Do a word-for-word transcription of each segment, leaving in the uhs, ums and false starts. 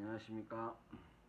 안녕하십니까.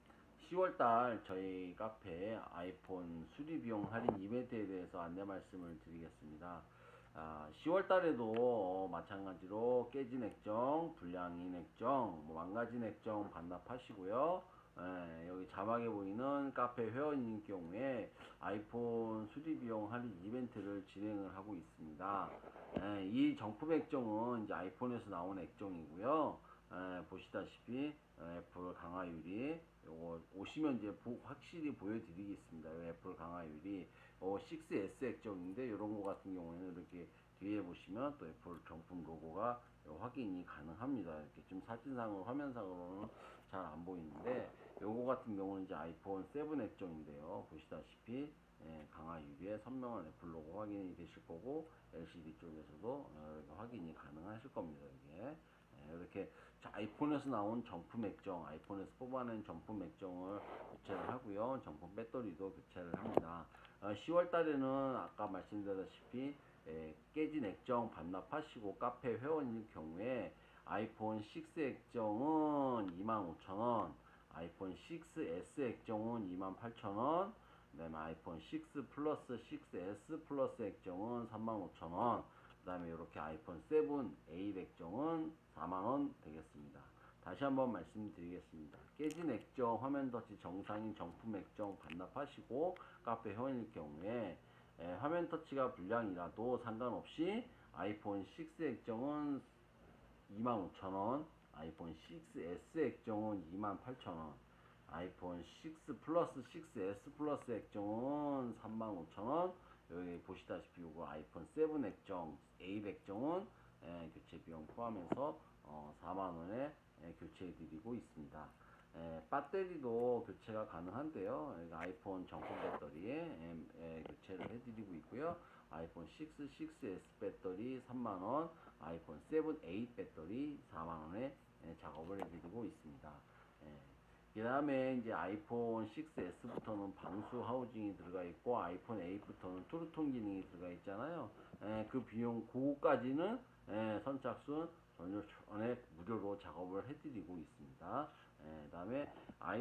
시월달 저희 카페 아이폰 수리비용 할인 이벤트에 대해서 안내 말씀을 드리겠습니다. 아, 시월달에도 어, 마찬가지로 깨진 액정, 불량인 액정, 뭐 망가진 액정 반납하시고요. 예, 여기 자막에 보이는 카페 회원인 경우에 아이폰 수리비용 할인 이벤트를 진행을 하고 있습니다. 예, 이 정품 액정은 이제 아이폰에서 나온 액정이고요. 에, 보시다시피 애플 강화율이 요거 오시면 이제 보, 확실히 보여드리겠습니다. 요 애플 강화율이 어, 식스 에스 액정인데 이런 거 같은 경우에는 이렇게 뒤에 보시면 또 애플 정품 로고가 확인이 가능합니다. 이렇게 좀 사진상으로 화면상으로는 잘 안 보이는데 요거 같은 경우는 이제 아이폰 세븐 액정인데요. 보시다시피 예, 강화유리에 선명한 애플 로고 확인이 되실 거고 엘시디 쪽에서도 어, 확인이 가능하실 겁니다. 이게 예, 이렇게 자, 아이폰에서 나온 정품 액정, 아이폰에서 뽑아낸 정품 액정을 교체를 하고요. 정품 배터리도 교체를 합니다. 어, 시월 달에는 아까 말씀드렸다시피 예, 깨진 액정 반납하시고 카페 회원일 경우에 아이폰 식스 액정은 이만 오천 원, 아이폰 식스 에스 액정은 이만 팔천 원, 그 다음에 아이폰 식스 플러스, 식스 에스 플러스 액정은 삼만 오천 원, 그 다음에 이렇게 아이폰 세븐, 에잇 액정은 사만 원 되겠습니다. 다시 한번 말씀드리겠습니다. 깨진 액정, 화면 터치 정상인 정품 액정 반납하시고 카페 회원일 경우에 에, 화면 터치가 불량이라도 상관없이 아이폰 식스 액정은 이만 오천 원, 아이폰 식스 에스 액정은 이만 팔천 원, 아이폰 식스 플러스, 식스 에스 플러스 액정은 삼만 오천 원, 여기 보시다시피 이거 아이폰 세븐 액정, 에잇 액정은 에, 교체 비용 포함해서 어, 사만 원에 에, 교체해 드리고 있습니다. 에, 배터리도 교체가 가능한데요. 아이폰 정품 배터리에 에, 에, 교체를 해드리고 있고요. 아이폰 식스, 식스 에스 배터리 삼만 원, 아이폰 세븐, 에잇 배터리 사만 원에 에, 작업을 해드리고 있습니다. 그 다음에 이제 아이폰 식스 에스부터는 방수 하우징이 들어가 있고 아이폰 에잇부터는 트루톤 기능이 들어가 있잖아요. 에, 그 비용 그거까지는 에, 선착순 전에 무료로 작업을 해드리고 있습니다. 그 다음에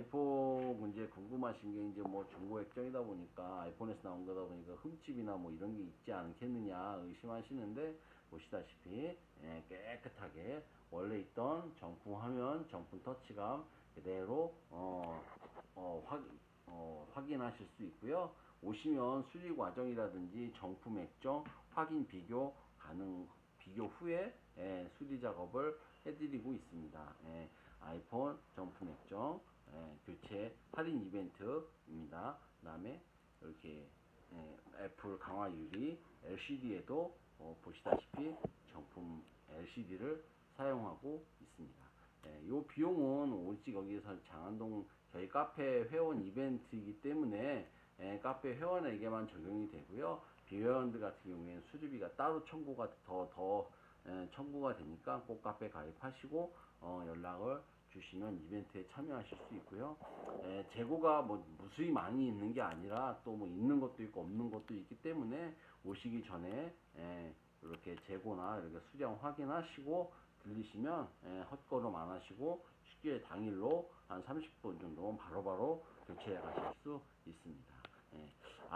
아이폰 이제 궁금하신 게 이제 뭐 중고 액정이다 보니까 아이폰에서 나온 거다 보니까 흠집이나 뭐 이런 게 있지 않겠느냐 의심하시는데 보시다시피 예, 깨끗하게 원래 있던 정품 화면, 정품 터치감 그대로 어, 어, 확, 어, 확인하실 수 있고요. 오시면 수리 과정이라든지 정품 액정 확인 비교 가능 비교 후에 예, 수리 작업을 해드리고 있습니다. 예, 아이폰 정품 액정 예, 교체 할인 이벤트입니다. 그 다음에 이렇게 예, 애플 강화 유리 엘시디에도 어, 보시다시피 정품 엘시디를 사용하고 있습니다. 예, 이 비용은 오직 여기서 장안동 저희 카페 회원 이벤트이기 때문에 예, 카페 회원에게만 적용이 되고요. 비회원들 같은 경우에는 수리비가 따로 청구가 더, 더 예, 청구가 되니까 꼭 카페 가입하시고 어, 연락을 주시면 이벤트에 참여하실 수 있고요. 예, 재고가 뭐 무수히 많이 있는 게 아니라 또 뭐 있는 것도 있고 없는 것도 있기 때문에 오시기 전에 예, 이렇게 재고나 이렇게 수량 확인하시고 들리시면 예, 헛걸음 안 하시고 쉽게 당일로 한 삼십 분 정도는 바로바로 교체해 가실 수 있습니다. 예,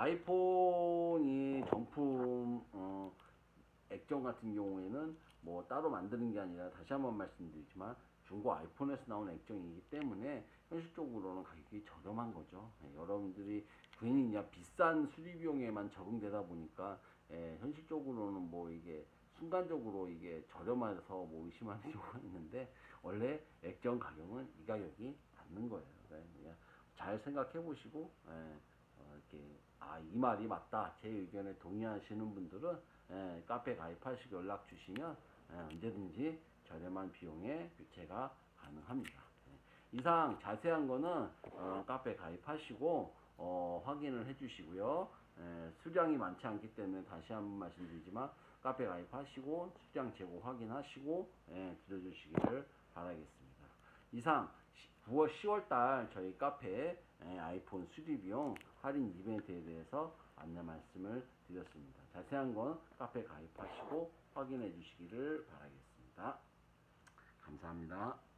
아이폰이 정품 어, 액정 같은 경우에는 뭐 따로 만드는 게 아니라 다시 한번 말씀드리지만 중고 아이폰에서 나온 액정이기 때문에 현실적으로는 가격이 저렴한 거죠. 예, 여러분들이 괜히 그냥 비싼 수리 비용에만 적응되다 보니까 예, 현실적으로는 뭐 이게 순간적으로 이게 저렴해서 뭐 의심하는 경우가 있는데 원래 액정 가격은 이 가격이 맞는 거예요. 그냥 잘 생각해 보시고 예, 어, 이렇게 아, 이 말이 맞다 제 의견에 동의하시는 분들은 예, 카페 가입하시고 연락 주시면 예, 언제든지 저렴한 비용에 교체가 가능합니다. 예, 이상 자세한 거는 어, 카페 가입하시고 어, 확인을 해 주시고요. 예, 수량이 많지 않기 때문에 다시 한번 말씀드리지만 카페 가입하시고 수량 재고 확인하시고 예, 들려주시기를 바라겠습니다. 이상 구월 시월 달 저희 카페 아이폰 수리 비용 할인 이벤트에 대해서 안내 말씀을 드렸습니다. 자세한 건 카페 가입하시고 확인해 주시기를 바라겠습니다. 감사합니다.